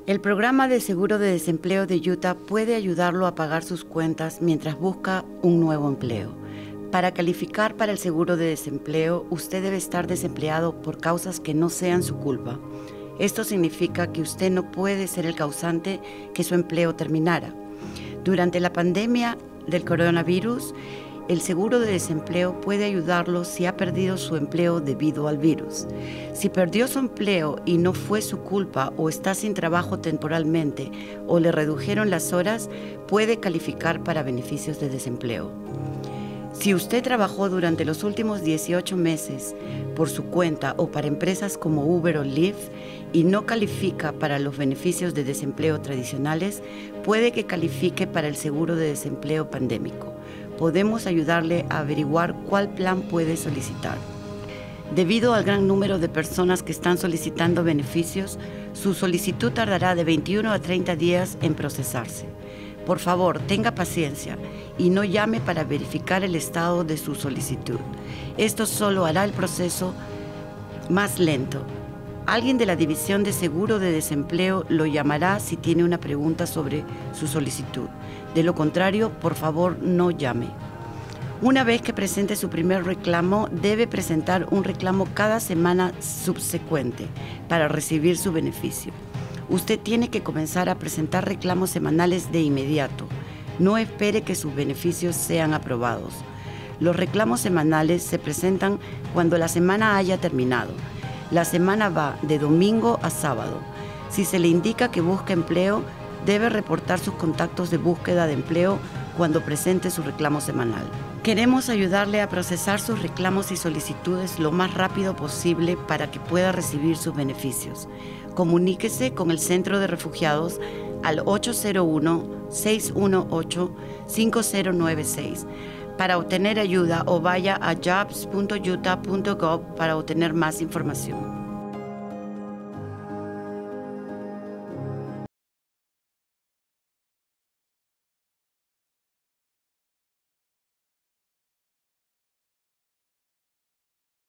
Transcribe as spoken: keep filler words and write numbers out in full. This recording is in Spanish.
El programa de seguro de desempleo de Utah puede ayudarlo a pagar sus cuentas mientras busca un nuevo empleo. Para calificar para el seguro de desempleo, usted debe estar desempleado por causas que no sean su culpa. Esto significa que usted no puede ser el causante que su empleo terminara. Durante la pandemia del coronavirus, el seguro de desempleo puede ayudarlo si ha perdido su empleo debido al virus. Si perdió su empleo y no fue su culpa o está sin trabajo temporalmente o le redujeron las horas, puede calificar para beneficios de desempleo. Si usted trabajó durante los últimos dieciocho meses por su cuenta o para empresas como Uber o Lyft y no califica para los beneficios de desempleo tradicionales, puede que califique para el seguro de desempleo pandémico. Podemos ayudarle a averiguar cuál plan puede solicitar. Debido al gran número de personas que están solicitando beneficios, su solicitud tardará de veintiuno a treinta días en procesarse. Por favor, tenga paciencia y no llame para verificar el estado de su solicitud. Esto solo hará el proceso más lento. Alguien de la División de Seguro de Desempleo lo llamará si tiene una pregunta sobre su solicitud. De lo contrario, por favor, no llame. Una vez que presente su primer reclamo, debe presentar un reclamo cada semana subsecuente para recibir su beneficio. Usted tiene que comenzar a presentar reclamos semanales de inmediato. No espere que sus beneficios sean aprobados. Los reclamos semanales se presentan cuando la semana haya terminado. La semana va de domingo a sábado. Si se le indica que busca empleo, debe reportar sus contactos de búsqueda de empleo cuando presente su reclamo semanal. Queremos ayudarle a procesar sus reclamos y solicitudes lo más rápido posible para que pueda recibir sus beneficios. Comuníquese con el Centro de Refugiados al ocho cero uno, seis uno ocho, cinco cero nueve seis para obtener ayuda o vaya a jobs punto utah punto gov para obtener más información.